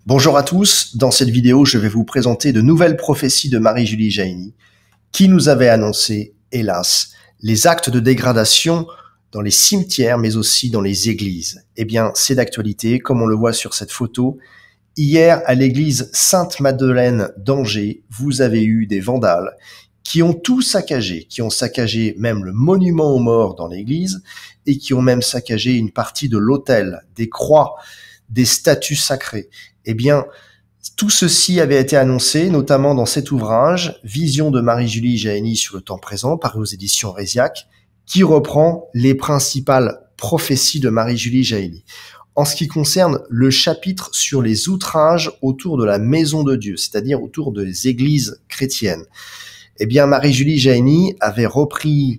Bonjour à tous, dans cette vidéo je vais vous présenter de nouvelles prophéties de Marie-Julie Jahenny qui nous avait annoncé, hélas, les actes de dégradation dans les cimetières mais aussi dans les églises. Eh bien c'est d'actualité comme on le voit sur cette photo. Hier à l'église Sainte-Madeleine d'Angers, vous avez eu des vandales qui ont tout saccagé, qui ont saccagé même le monument aux morts dans l'église et qui ont même saccagé une partie de l'autel, des croix, des statues sacrées. Eh bien, tout ceci avait été annoncé, notamment dans cet ouvrage, Vision de Marie-Julie Jahenny sur le temps présent, paru aux éditions Réziac, qui reprend les principales prophéties de Marie-Julie Jahenny. En ce qui concerne le chapitre sur les outrages autour de la maison de Dieu, c'est-à-dire autour des églises chrétiennes, eh bien, Marie-Julie Jahenny avait repris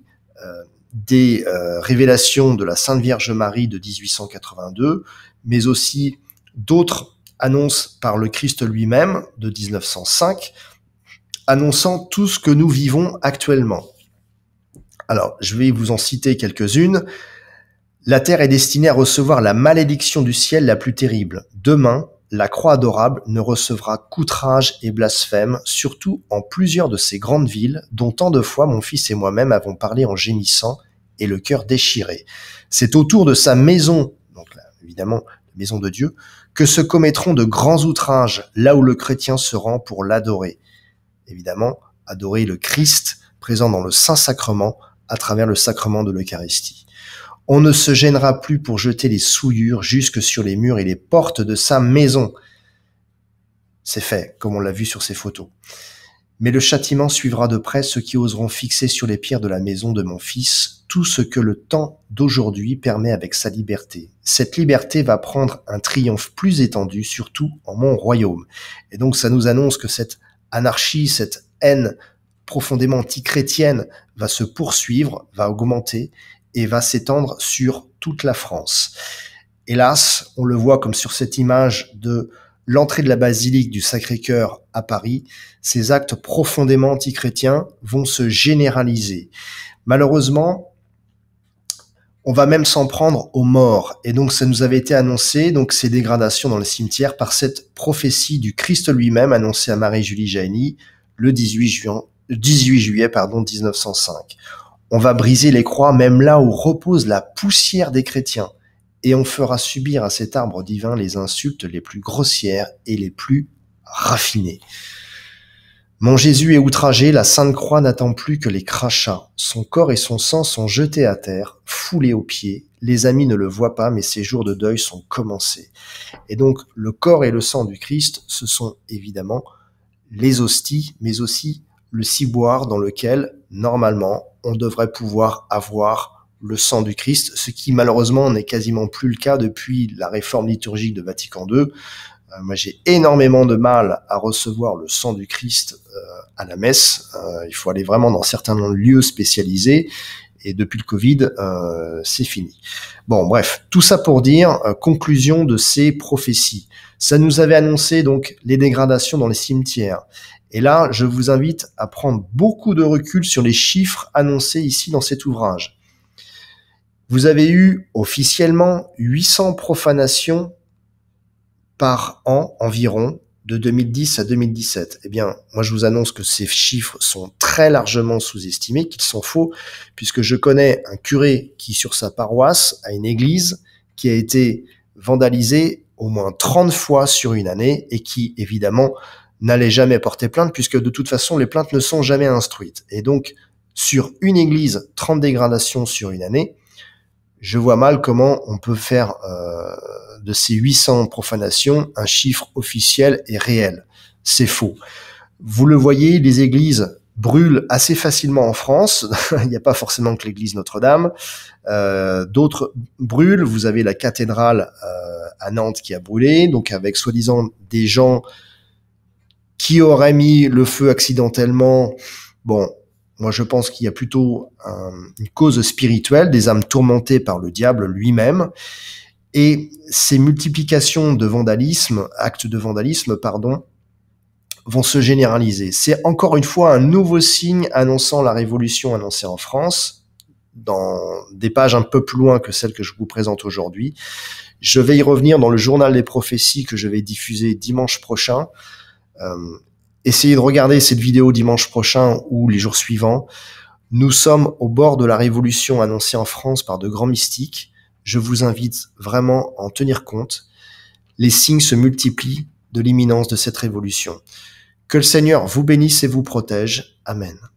des révélations de la Sainte Vierge Marie de 1882, mais aussi d'autres annonces par le Christ lui-même de 1905, annonçant tout ce que nous vivons actuellement. Alors, je vais vous en citer quelques-unes. La terre est destinée à recevoir la malédiction du ciel la plus terrible. Demain, la croix adorable ne recevra qu'outrage et blasphème, surtout en plusieurs de ces grandes villes, dont tant de fois mon fils et moi-même avons parlé en gémissant et le cœur déchiré. C'est autour de sa maison, donc là, évidemment, la maison de Dieu, que se commettront de grands outrages, là où le chrétien se rend pour l'adorer. Évidemment, adorer le Christ présent dans le Saint-Sacrement à travers le sacrement de l'Eucharistie. On ne se gênera plus pour jeter les souillures jusque sur les murs et les portes de sa maison. C'est fait, comme on l'a vu sur ces photos. Mais le châtiment suivra de près ceux qui oseront fixer sur les pierres de la maison de mon fils tout ce que le temps d'aujourd'hui permet avec sa liberté. Cette liberté va prendre un triomphe plus étendu, surtout en mon royaume. Et donc ça nous annonce que cette anarchie, cette haine profondément anti-chrétienne va se poursuivre, va augmenter et va s'étendre sur toute la France. Hélas, on le voit comme sur cette image de l'entrée de la basilique du Sacré-Cœur à Paris, ces actes profondément antichrétiens vont se généraliser. Malheureusement, on va même s'en prendre aux morts. Et donc, ça nous avait été annoncé, donc ces dégradations dans les cimetières, par cette prophétie du Christ lui-même annoncée à Marie-Julie Jahenny le 18 juillet 1905. On va briser les croix même là où repose la poussière des chrétiens. Et on fera subir à cet arbre divin les insultes les plus grossières et les plus raffinées. Mon Jésus est outragé, la Sainte Croix n'attend plus que les crachats. Son corps et son sang sont jetés à terre, foulés aux pieds. Les amis ne le voient pas, mais ces jours de deuil sont commencés. Et donc, le corps et le sang du Christ, ce sont évidemment les hosties, mais aussi le ciboire dans lequel, normalement, on devrait pouvoir avoir le sang du Christ, ce qui malheureusement n'est quasiment plus le cas depuis la réforme liturgique de Vatican II. Moi, j'ai énormément de mal à recevoir le sang du Christ à la messe. Il faut aller vraiment dans certains lieux spécialisés. Et depuis le Covid, c'est fini. Bon, bref, tout ça pour dire, conclusion de ces prophéties. Ça nous avait annoncé donc les dégradations dans les cimetières. Et là, je vous invite à prendre beaucoup de recul sur les chiffres annoncés ici dans cet ouvrage. Vous avez eu officiellement 800 profanations par an environ, de 2010 à 2017. Eh bien, moi je vous annonce que ces chiffres sont très largement sous-estimés, qu'ils sont faux, puisque je connais un curé qui, sur sa paroisse, a une église qui a été vandalisée au moins 30 fois sur une année et qui, évidemment, n'allait jamais porter plainte, puisque de toute façon, les plaintes ne sont jamais instruites. Et donc, sur une église, 30 dégradations sur une année, je vois mal comment on peut faire de ces 800 profanations un chiffre officiel et réel. C'est faux. Vous le voyez, les églises brûlent assez facilement en France. Il n'y a pas forcément que l'église Notre-Dame. D'autres brûlent. Vous avez la cathédrale à Nantes qui a brûlé, donc avec soi-disant des gens qui auraient mis le feu accidentellement. Bon, moi, je pense qu'il y a plutôt une cause spirituelle, des âmes tourmentées par le diable lui-même. Et ces multiplications de vandalisme, actes de vandalisme, vont se généraliser. C'est encore une fois un nouveau signe annonçant la révolution annoncée en France, dans des pages un peu plus loin que celles que je vous présente aujourd'hui. Je vais y revenir dans le journal des prophéties que je vais diffuser dimanche prochain. Essayez de regarder cette vidéo dimanche prochain ou les jours suivants. Nous sommes au bord de la révolution annoncée en France par de grands mystiques. Je vous invite vraiment à en tenir compte. Les signes se multiplient de l'imminence de cette révolution. Que le Seigneur vous bénisse et vous protège. Amen.